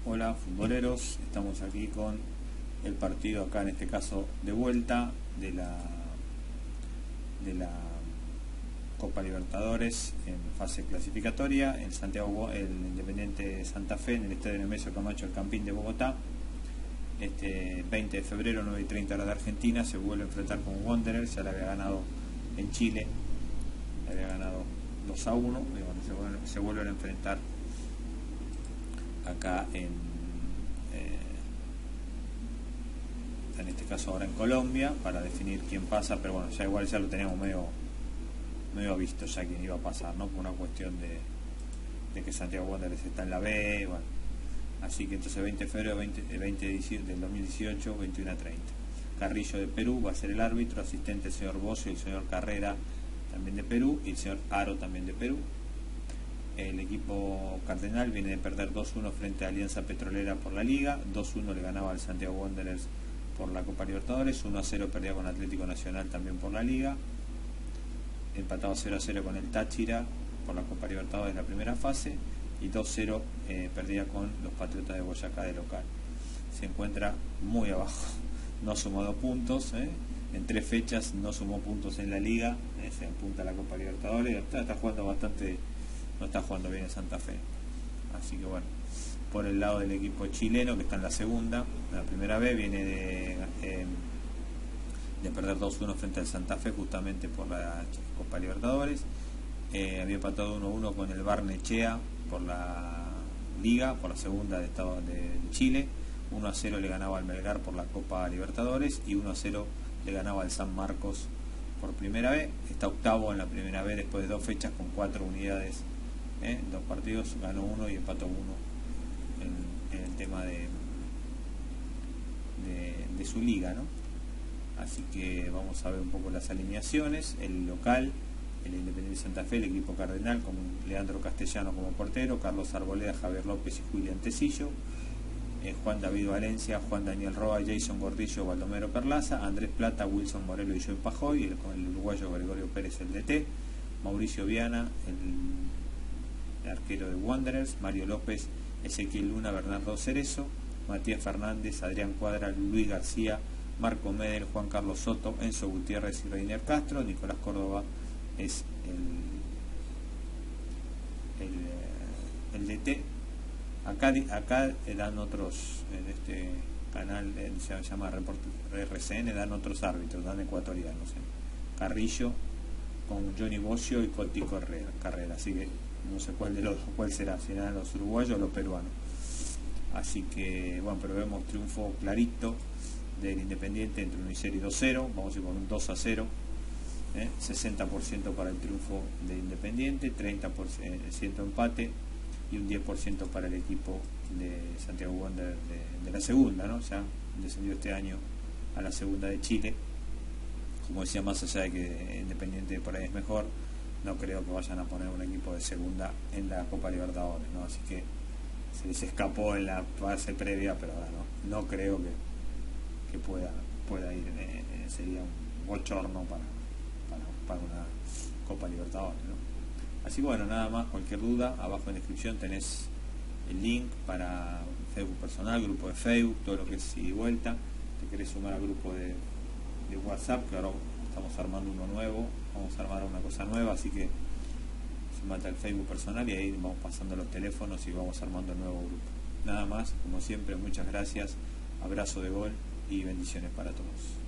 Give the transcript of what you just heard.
Hola futboleros, estamos aquí con el partido acá en este caso de vuelta de la Copa Libertadores en fase clasificatoria, el Independiente Santa Fe en el Estadio Nemesio Camacho El Campín de Bogotá. Este 20 de febrero, 9:30 horas de Argentina, se vuelve a enfrentar con Wanderers. Ya le había ganado en Chile, le había ganado 2-1, se vuelven a enfrentar acá en este caso ahora en Colombia, para definir quién pasa, pero bueno, ya igual ya lo teníamos medio visto ya quién iba a pasar, ¿no? Por una cuestión de que Santiago Wanderers está en la B, bueno. Así que entonces 20 de febrero del 2018, 21:30. Carrillo de Perú va a ser el árbitro, asistente el señor Bocio y el señor Carrera también de Perú, y el señor Aro también de Perú. El equipo cardenal viene de perder 2-1 frente a Alianza Petrolera por la Liga, 2-1 le ganaba al Santiago Wanderers por la Copa Libertadores, 1-0 perdía con Atlético Nacional también por la Liga, empatado 0-0 con el Táchira por la Copa Libertadores en la primera fase, y 2-0 perdía con los Patriotas de Boyacá de local. Se encuentra muy abajo, no sumó 2 puntos, en 3 fechas no sumó puntos en la Liga, se apunta a la Copa Libertadores, está jugando bastante, no está jugando bien en Santa Fe. Así que bueno, por el lado del equipo chileno, que está en la segunda, la primera vez viene de perder 2-1 frente al Santa Fe justamente por la Copa Libertadores. Había empatado 1-1 con el Barnechea por la Liga, por la segunda de Estado de Chile. 1-0 le ganaba al Melgar por la Copa Libertadores y 1-0 le ganaba al San Marcos por primera vez. Está octavo en la primera vez después de 2 fechas con 4 unidades, 2 partidos, ganó 1 y empató 1 en el tema de su liga, ¿no? Así que vamos a ver un poco las alineaciones. El local, el Independiente Santa Fe, el equipo cardenal, con Leandro Castellano como portero, Carlos Arboleda, Javier López y Julián Tecillo, Juan David Valencia, Juan Daniel Roa, Jason Gordillo, Baldomero Perlaza, Andrés Plata, Wilson Morelo y Joey Pajoy, con el uruguayo Gregorio Pérez, el DT, Mauricio Viana, el arquero de Wanderers, Mario López, Ezequiel Luna, Bernardo Cerezo, Matías Fernández, Adrián Cuadra, Luis García, Marco Medel, Juan Carlos Soto, Enzo Gutiérrez y Reiner Castro. Nicolás Córdoba es el DT. Acá dan otros, en este canal se llama RCN, dan otros árbitros, dan ecuatorianos, Carrillo con Johnny Bocio y Coti Carrera, así que no sé cuál será, si eran los uruguayos o los peruanos. Así que bueno, pero vemos triunfo clarito del Independiente entre 1 y 0 y 2-0, vamos a ir con un 2-0, 60% para el triunfo de Independiente, 30% empate y un 10% para el equipo de Santiago Wanderers de la segunda, ¿no? Ya descendió este año a la segunda de Chile. Como decía, más allá de que Independiente por ahí es mejor, no creo que vayan a poner un equipo de segunda en la Copa Libertadores, ¿no? Así que se les escapó en la fase previa, pero ahora no creo que pueda ir, sería un bochorno para una Copa Libertadores, ¿no? Así que bueno, nada más, cualquier duda, abajo en la descripción tenés el link para Facebook personal, grupo de Facebook, todo lo que es ida y vuelta. Te querés sumar al grupo de WhatsApp, que ahora estamos armando uno nuevo, vamos a armar una cosa nueva, así que sumate al Facebook personal y ahí vamos pasando los teléfonos y vamos armando el nuevo grupo. Nada más, como siempre, muchas gracias, abrazo de gol y bendiciones para todos.